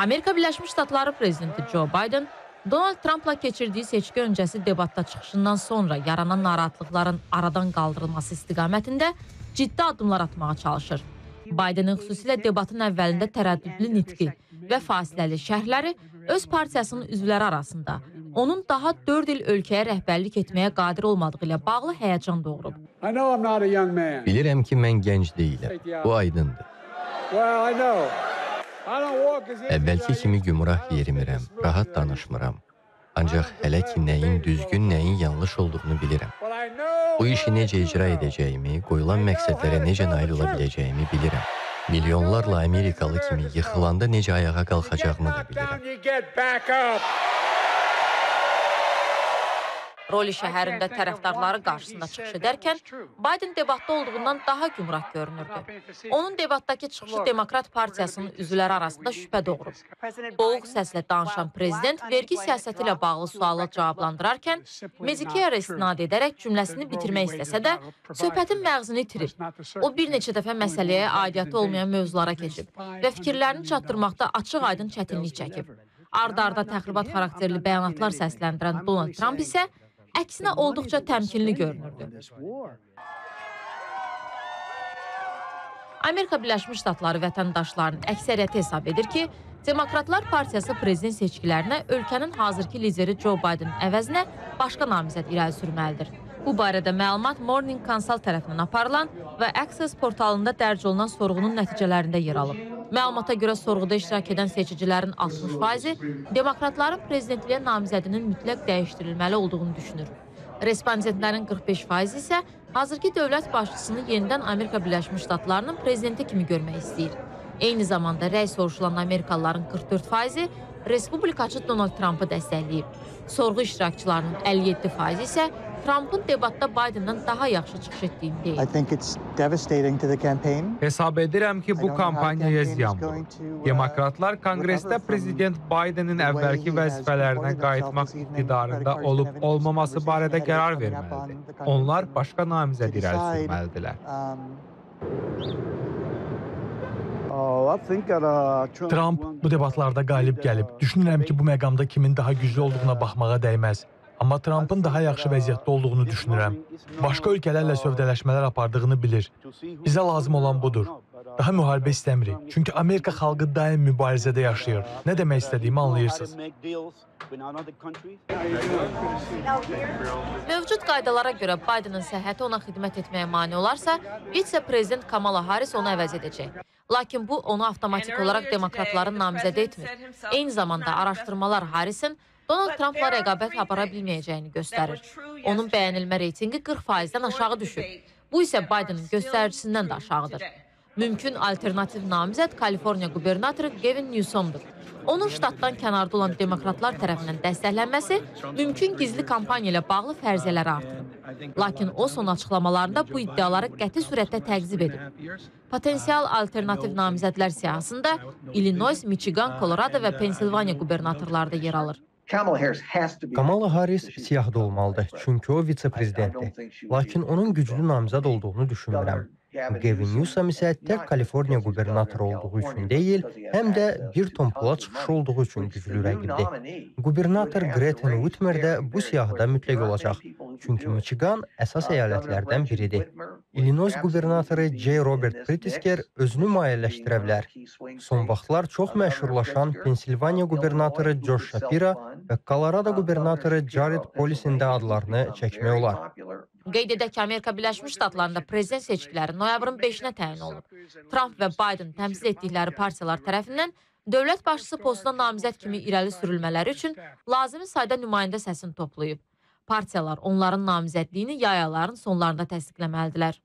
Amerika Birləşmiş Ştatları prezidenti Joe Biden Donald Trump'la keçirdiyi seçki öncəsi debatda çıxışından sonra yaranan narahatlıqların aradan qaldırılması istiqamətində ciddi addımlar atmağa çalışır. Bidenin xüsusilə debatın əvvəlində tərəddüdlü nitqi və fasiləli şərhləri öz partiyasının üzvləri arasında onun daha 4 il ölkəyə rəhbərlik etməyə qadir olmadığı ilə bağlı həyəcan doğurub. Bilirəm ki, mən gənc deyiləm. Bu aydındır. Əvvəlki kimi gümrah yerimirəm, rahat danışmıram. Ancaq hələ ki, nəyin düzgün, nəyin yanlış olduğunu bilirəm. Bu işi necə icra edəcəyimi, qoyulan məqsədlərə necə nail ola biləcəyimi bilirəm. Milyonlarla Amerikalı kimi yıxılanda necə ayağa qalxacağımı da bilirəm. Roli şəhərində tərəfdarları qarşısında çıxış edərkən Biden debatda olduğundan daha gümrah görünürdü. Onun debatdakı çıxışı Demokrat Partiyasının üzvləri arasında şübhə doğurub. Boğuq səslə danışan prezident vergi siyasəti ilə bağlı sualı cavablandırarkən Medicare istinad edərək cümləsini bitirmək istəsə də söhbətin məğzini itirib. O bir neçə dəfə məsələyə aidiyyatı olmayan mövzulara keçib və fikirlərini çatdırmaqda açıq-aydın çətinlik çəkib. Arda-arda təxribat xarakterli bəyanatlar səsləndirən Donald Trump isə əksinə olduqca təmkinli görünürdü. Amerika Birləşmiş Ştatları vətəndaşlarının əksəriyyəti hesab edir ki, Demokratlar Partiyası prezident seçkilərinə ölkənin hazırki lideri Joe Biden əvəzinə başqa namizəd irəli sürməlidir. Bu barədə məlumat Morning Consult tərəfindən aparılan və Access portalında dərc olunan sorğunun nəticələrində yer alıb. Məlumata görə sorğuda iştirak edən seçicilərin 60%-i Demokratların prezidentliyə namizədinin mütləq dəyişdirilməli olduğunu düşünür. Respondentlərin 45%-i isə hazırki dövlət başçısını yenidən Amerika Birləşmiş Ştatlarının prezidenti kimi görmək istəyir. Eyni zamanda rəy soruşulan Amerikalıların 44%-i Respublikaçı Donald Trump'ı dəstəkləyib. Sorğu iştirakçılarının 57%-i isə Trump'ın debatda Biden'dan daha yaxşı çıxış etdiyini deyir. Hesab edirəm ki, bu kampaniyaya ziyan vurur. Demokratlar Konqresdə prezident Biden'in əvvəlki vəzifələrinə qayıtmaq iqtidarında olub-olmaması barədə qərar verməlidir. Onlar başqa namizəd irəli sürməlidirlər. Trump bu debatlarda qalib gəlib. Düşünürəm ki, bu məqamda kimin daha güclü olduğuna baxmağa dəyməz. Amma Trump'ın daha yaxşı vəziyyətdə olduğunu düşünürəm. Başqa ölkələrlə sövdələşmələr apardığını bilir. Bizə lazım olan budur. Daha müharibə istəmirik. Çünki Amerika xalqı daim mübarizədə yaşayır. Nə demək istədiyimi anlayırsınız. Mövcud qaydalara görə Biden'ın səhhəti ona xidmət etməyə mane olarsa, vitse-prezident Kamala Harris onu əvəz edəcək. Lakin bu, onu avtomatik olaraq demokratların namizədə etmir. Eyni zamanda araşdırmalar Harris'in Donald Trump'la rəqabət apara bilməyəcəyini göstərir. Onun bəyənilmə reytingi 40%-dən aşağı düşür. Bu isə Biden'ın göstəricisindən də aşağıdır. Mümkün alternativ namizəd Kaliforniya qubernatoru Gavin Newsom'dur. Onun ştatdan kənarda olan demokratlar tərəfindən dəstəklənməsi mümkün gizli kampaniya ilə bağlı fərziyyələri artırıb. Lakin o son açıqlamalarında bu iddiaları qəti surətdə təqzib edib. Potensial alternativ namizədlər siyahısında Illinois, Michigan, Colorado və Pensilvaniya qubernatorları da yer alır. Kamala Harris siyahda olmalıdır, çünki o vitse-prezidentdir. Lakin onun güclü namizəd olduğunu düşünmürəm. Gavin Newsom isə tək Kaliforniya qubernatoru olduğu üçün deyil, həm də bir ton pula çıxışı olduğu üçün güclü rəqibdir. Qubernator Gretchen Whitmer də bu siyahıda mütləq olacaq, çünki Michigan əsas əyalətlərdən biridir. Illinois qubernatoru J. Robert Pritzker özünü maliyyələşdirə bilər. Son vaxtlar çox məşhurlaşan Pensilvaniya qubernatoru Josh Shapiro və Colorado qubernatoru Jared Polis'in də adlarını çəkmək olar. Qeyd edək ki, Amerika Birləşmiş Ştatlarında prezident seçkiləri noyabrın 5-nə təyin olunub. Trump və Biden təmsil etdikləri partiyalar tərəfindən dövlət başçısı postuna namizəd kimi irəli sürülmələri üçün lazımi sayda nümayəndə səsini toplayıb. Partiyalar onların namizədliyini yay aylarının sonlarında təsdiqləməlidirlər.